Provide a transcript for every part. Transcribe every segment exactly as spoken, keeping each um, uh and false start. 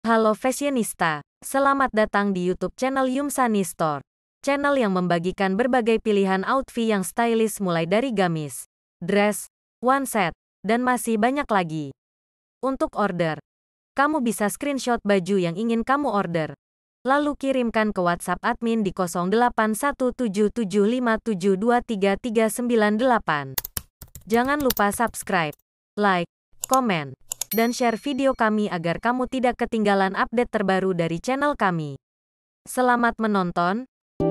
Halo fashionista, selamat datang di YouTube channel Yumsani Store. Channel yang membagikan berbagai pilihan outfit yang stylish mulai dari gamis, dress, one set, dan masih banyak lagi. Untuk order, kamu bisa screenshot baju yang ingin kamu order. Lalu kirimkan ke WhatsApp admin di nol delapan satu tujuh tujuh lima tujuh dua tiga tiga sembilan delapan. Jangan lupa subscribe, like, komen, dan share video kami agar kamu tidak ketinggalan update terbaru dari channel kami. Selamat menonton!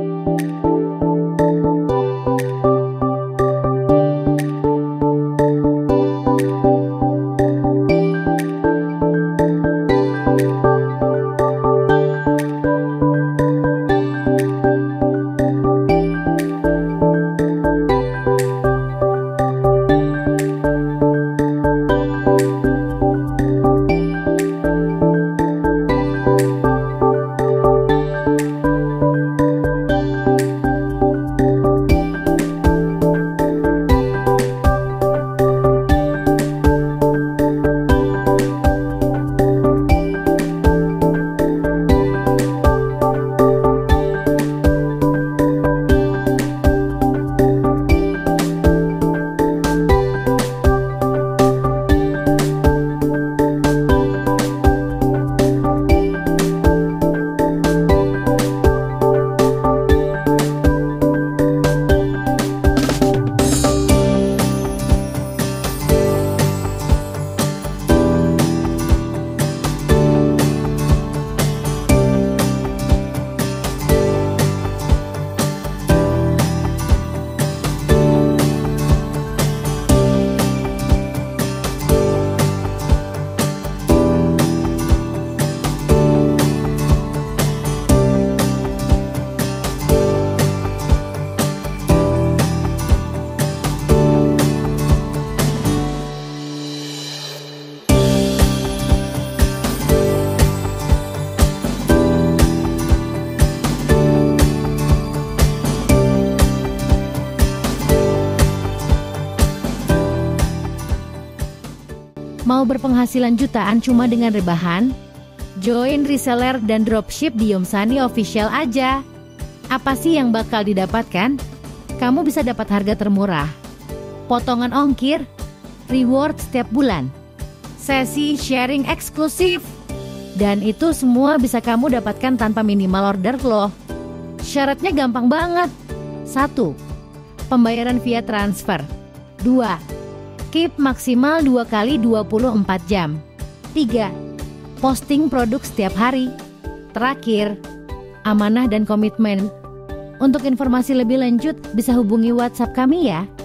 Mau berpenghasilan jutaan cuma dengan rebahan? Join reseller dan dropship di Yumsani Official aja. Apa sih yang bakal didapatkan? Kamu bisa dapat harga termurah, potongan ongkir, reward setiap bulan, sesi sharing eksklusif, dan itu semua bisa kamu dapatkan tanpa minimal order loh. Syaratnya gampang banget. Satu, pembayaran via transfer. Dua, keep maksimal dua kali dua puluh empat jam. Tiga, posting produk setiap hari. Terakhir, amanah dan komitmen. Untuk informasi lebih lanjut bisa hubungi WhatsApp kami ya.